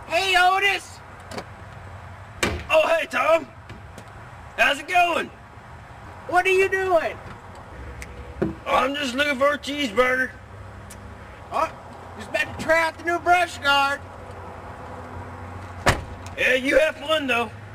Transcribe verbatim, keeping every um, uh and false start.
Hey, Otis! Oh, hey, Tom. How's it going? What are you doing? Oh, I'm just looking for a cheeseburger. Oh, just about to try out the new brush guard. Yeah, you have fun, though.